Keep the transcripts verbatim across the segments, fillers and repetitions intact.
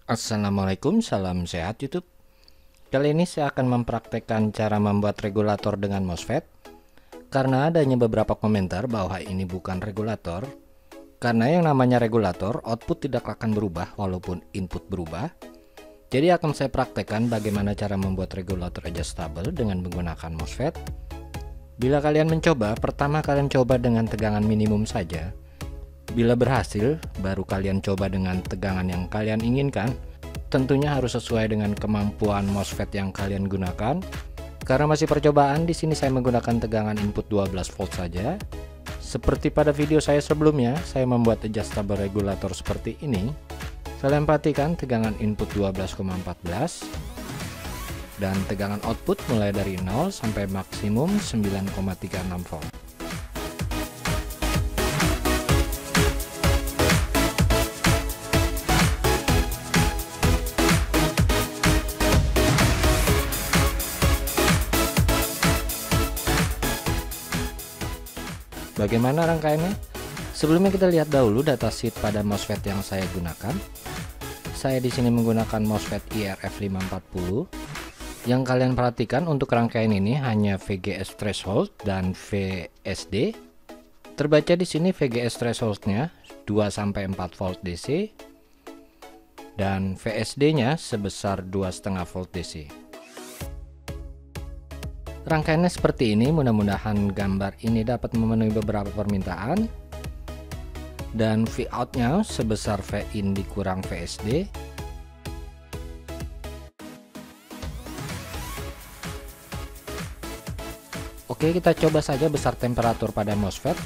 Assalamualaikum, salam sehat YouTube. Kali ini saya akan mempraktekkan cara membuat regulator dengan MOSFET. Karena adanya beberapa komentar bahwa ini bukan regulator. Karena yang namanya regulator, output tidak akan berubah walaupun input berubah. Jadi akan saya praktekkan bagaimana cara membuat regulator adjustable dengan menggunakan MOSFET. Bila kalian mencoba, pertama kalian coba dengan tegangan minimum saja. Bila berhasil, baru kalian coba dengan tegangan yang kalian inginkan. Tentunya harus sesuai dengan kemampuan MOSFET yang kalian gunakan. Karena masih percobaan, di sini saya menggunakan tegangan input dua belas volt saja. Seperti pada video saya sebelumnya, saya membuat adjustable regulator seperti ini. Kalian perhatikan tegangan input dua belas koma empat belas dan tegangan output mulai dari nol sampai maksimum sembilan koma tiga enam volt. Bagaimana rangkaiannya? Sebelumnya kita lihat dahulu datasheet pada MOSFET yang saya gunakan. Saya di sini menggunakan MOSFET I R F lima empat nol. Yang kalian perhatikan untuk rangkaian ini hanya V G S threshold dan V S D. Terbaca di sini V G S thresholdnya dua sampai empat volt D C dan V S D-nya sebesar dua koma lima volt D C. Rangkaiannya seperti ini, mudah-mudahan gambar ini dapat memenuhi beberapa permintaan. Dan V out-nya sebesar V in dikurang V S D. Oke, kita coba saja besar temperatur pada MOSFET.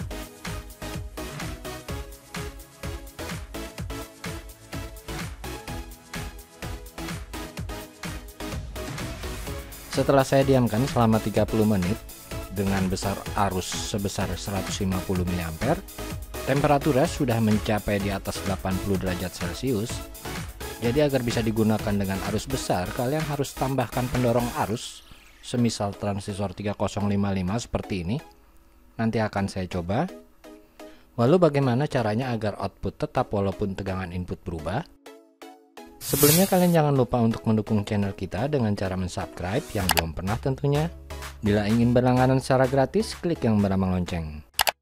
Setelah saya diamkan selama tiga puluh menit dengan besar arus sebesar seratus lima puluh miliampere, temperaturnya sudah mencapai di atas delapan puluh derajat Celcius. Jadi agar bisa digunakan dengan arus besar, kalian harus tambahkan pendorong arus, semisal transistor tiga nol lima lima seperti ini. Nanti akan saya coba. Lalu bagaimana caranya agar output tetap walaupun tegangan input berubah? Sebelumnya kalian jangan lupa untuk mendukung channel kita dengan cara mensubscribe yang belum pernah tentunya. Bila ingin berlangganan secara gratis, klik yang bernama lonceng.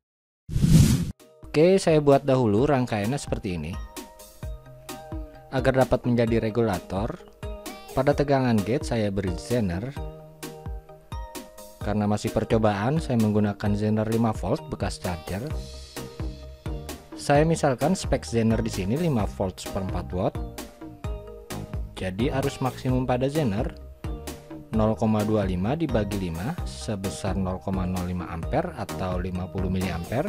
Oke, saya buat dahulu rangkaiannya seperti ini. Agar dapat menjadi regulator, pada tegangan gate saya beri zener. Karena masih percobaan, saya menggunakan zener lima volt bekas charger. Saya misalkan spek zener di sini lima volt per empat watt. Jadi arus maksimum pada zener nol koma dua lima dibagi lima sebesar nol koma nol lima ampere atau lima puluh miliampere.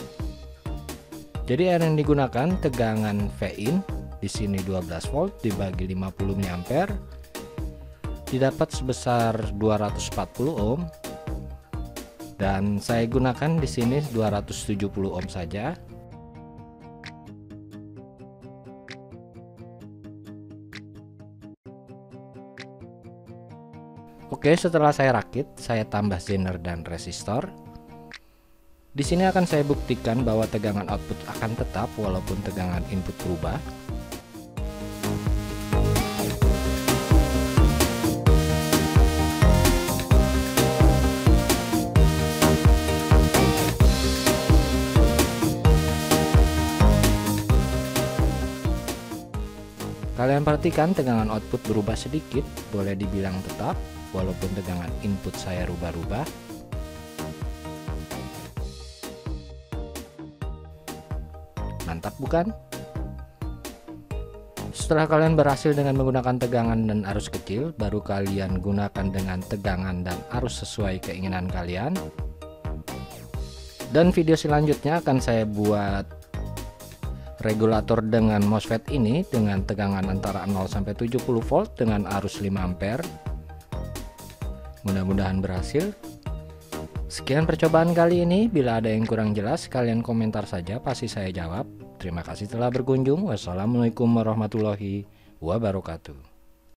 Jadi yang digunakan tegangan V in di sini dua belas volt dibagi lima puluh miliampere didapat sebesar dua ratus empat puluh ohm. Dan saya gunakan di sini dua ratus tujuh puluh ohm saja. Oke, setelah saya rakit, saya tambah zener dan resistor. Di sini akan saya buktikan bahwa tegangan output akan tetap walaupun tegangan input berubah. Kalian perhatikan tegangan output berubah sedikit, boleh dibilang tetap walaupun tegangan input saya rubah-rubah. Mantap bukan? Setelah kalian berhasil dengan menggunakan tegangan dan arus kecil, baru kalian gunakan dengan tegangan dan arus sesuai keinginan kalian. Dan video selanjutnya akan saya buat regulator dengan MOSFET ini dengan tegangan antara nol sampai tujuh puluh volt dengan arus lima ampere. Mudah-mudahan berhasil. Sekian percobaan kali ini. Bila ada yang kurang jelas, kalian komentar saja, pasti saya jawab. Terima kasih telah berkunjung. Wassalamualaikum warahmatullahi wabarakatuh.